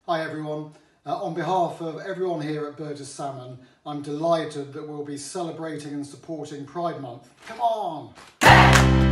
Hi everyone. On behalf of everyone here at Burgess Salmon, I'm delighted that we'll be celebrating and supporting Pride Month. Come on!